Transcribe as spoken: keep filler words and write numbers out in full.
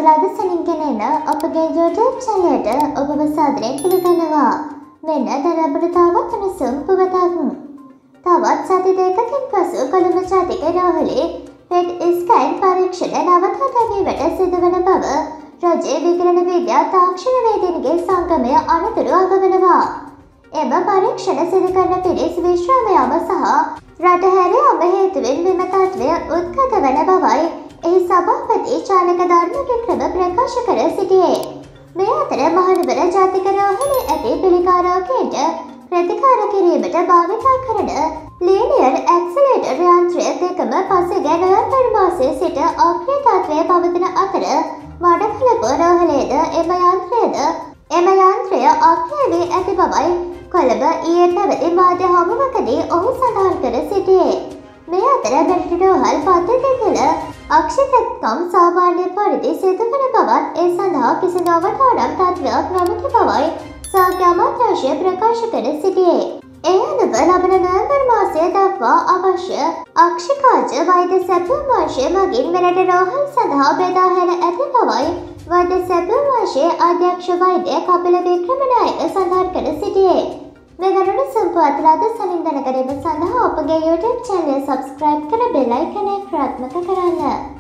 අද සනින් ගෙනෙන අපගේ YouTube channel එකට ඔබව සාදරයෙන් පිළිගන්නවා. මෙන්න දැන් අපට තවත් උණුසුම් පුවතක්. තවත් සති දෙකකින් පසු කොළඹ ජාතික රෝහලේ පෙට් ස්කෑන් පරීක්ෂණ නවතා දැමීමට සිදුවන බව රජයේ විකිරණ විද්‍යා තාක්ෂණ වේදිකගේ සංගමය අනතුරු අගවනවා. එම පරීක්ෂණ සිදු කරන පිරිස් විශ්‍රාම යාම සහ රට හැර යාම හේතුවෙන් මෙම තත්ත්වය උද්ගත වන බවයි එහි සභාපති චාලක ධර්ම වික්‍රම ප්‍රකාශ කර සිටියේ. මේ අතර මහනුවර ජාතික රෝහලේ ඇති පිළිකාරකයට ප්‍රතිකාර කිරීමට භාවිතා කරන ලීනියර් ඇක්සලරේටර් යන්ත්‍රය දෙකම පසුගිය නොවැම්බර් මාසයේ සිට අක්‍රිය තත්ත්වයේ පවතින අතර මඩකලපුව රෝහලේද එම යන්ත්‍රයද එම යන්ත්‍රය අක්‍රිය වී ඇති බවයි කොළඹ ඊයේ පැවති මාධ්‍ය හමුවකදී ඔහු සඳහන් කර සිටියේ. මේ අතර මෙරට රෝහල් පද්ධතිය තුළ අක්ෂිතත්කම් සාමාන්‍ය පරිදි සිදුවන බවත් ඒ සඳහා කිසිදු අවතානම් තත්ත්වයක් නොමැති බවයි සෞඛ්‍ය අමාත්‍යාංශය ප්‍රකාශ කර සිටියේ. ඒ අනුව ලබන නොවැම්බර් මාසය දක්වා අවශ්‍ය අක්ෂිකාජ වෛද්‍ය සැපයුම් අංශය මගින් මෙරට රෝහල් සඳහා බෙදා හැර ඇති බවයි වෛද්‍ය සැපයුම් අංශයේ අධ්‍යක්ෂ වෛද්‍ය කපිල වික්‍රමනායක සඳහන් කර සිටියේ. මේ කරුණු සම්පූර්ණ සනින් දැන ගැනීම සඳහා අපගේ YouTube channel subscribe කර bell icon එක ක්‍රියාත්මක කරන්න.